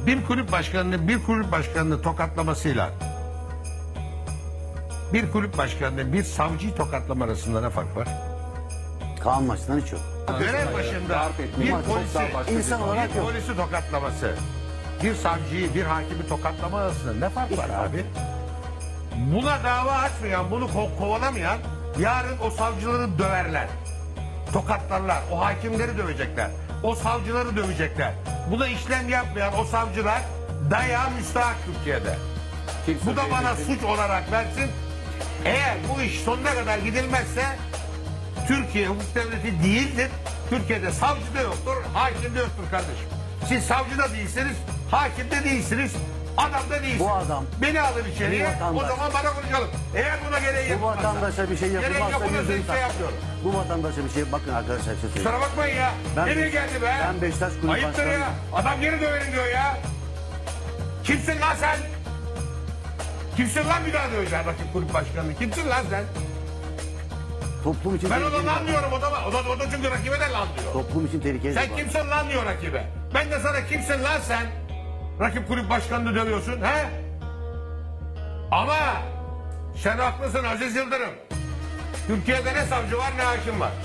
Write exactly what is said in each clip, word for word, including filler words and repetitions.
bir kulüp başkanının bir kulüp başkanını tokatlamasıyla bir kulüp başkanının bir savcıyı tokatlama arasında ne fark var? Kaan maçından hiç yok. Görev başında darp etme, bir çok polisi, daha başka İnsan bir- olarak bir yok. polisi tokatlaması, bir savcıyı, bir hakimi tokatlama arasında ne fark var abi? Buna dava açmayan, bunu ko- kovalamayan yarın o savcıları döverler. Tokatlarlar, o hakimleri dövecekler, o savcıları dövecekler. Buna işlem yapmayan o savcılar dayağı müstahak Türkiye'de. Kimse Bu da bana devletin- suç olarak versin. Eğer bu iş sonuna kadar gidilmezse Türkiye hukuk devleti değildir. Türkiye'de savcı da yoktur, hakim de yoktur kardeşim. Siz savcı da değilsiniz, hakim de değilsiniz, adam da değilsiniz. Bu adam- Beni alın içeriye, bu vatandaş- o zaman bana konuşalım. Eğer buna gereği Bu yapılmazsa, vatandaşa bir şey gereği yapılmazsa yapılırsa yüzünü hiçbir şey tak. yapmıyorum. Bu vatandaşa bir şey bakın arkadaşlar bir şey söyleyeyim. Kusura bakmayın ya, Ben- nereye geldi be? ben Beşiktaş Kulüp Ayıptır Başkanı- ya, adam geri döverim diyor ya. Kimsin lan sen? Kimsin lan bir daha döveceksin rakip kulüp başkanını? Kimsin lan sen? Toplum için Ben tehlikeli. onu lan diyorum, o da, o da, o da çünkü rakibe de lan diyor. Toplum için tehlikeli. Sen bir kimsin lan diyor rakibe. Ben de sana kimsin lan sen? Rakip kulüp başkanını dövüyorsun he? Ama sen haklısın Aziz Yıldırım. Türkiye'de ne savcı var ne hakim var.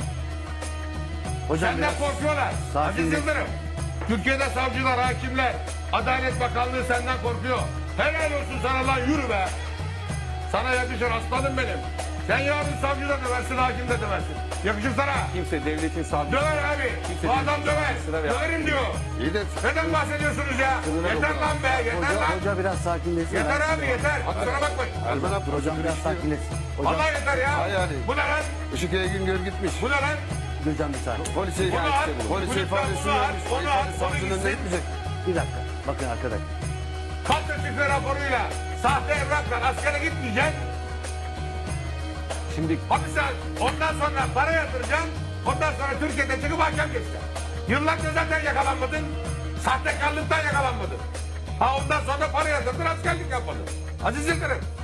Hocam Senden biraz korkuyorlar. sakin Aziz bir- Yıldırım. Türkiye'de savcılar, hakimler, Adalet Bakanlığı senden korkuyor. Helal olsun sana lan, yürü be. Sana yakışır aslanım benim. Sen yarın savcı da döversin, hakim de döversin. Yakışır sana. Kimse devletin savcısı. Döver abi. Kimse Bu adam devletin döver. savcısına ver. Döverim diyor. İyi de Neden bahsediyorsunuz ya? Yeter lan be, yeter Hoca, lan. hoca biraz sakinleşsin. Yeter abi, yeter. Kusura bakmayın. Dur hocam biraz sakinleşsin. Hocam, Vallahi yeter ya. Hayır yani. Bu ne lan? Işık Güngör gitmiş. Bu ne lan? hocam bir saniye. Polise, Bunu at, polise kulüpten ifadesini bunu at, vermiş. onu at, İfade onu savcının önüne gitsin. gitmeyecek. Bir dakika. Bakın arkadaş. Kalk şifre raporuyla sahte evrakla askere gitmeyeceksin. şimdi Hapise ondan sonra para yatıracaksın. Ondan sonra Türkiye'de çıkıp hakem geçeceksin. Yıllarca zaten yakalanmadın. Sahtekarlıktan yakalanmadın. Ha ondan sonra para yatırdın, askerlik yapmadın. Aziz Yıldırım.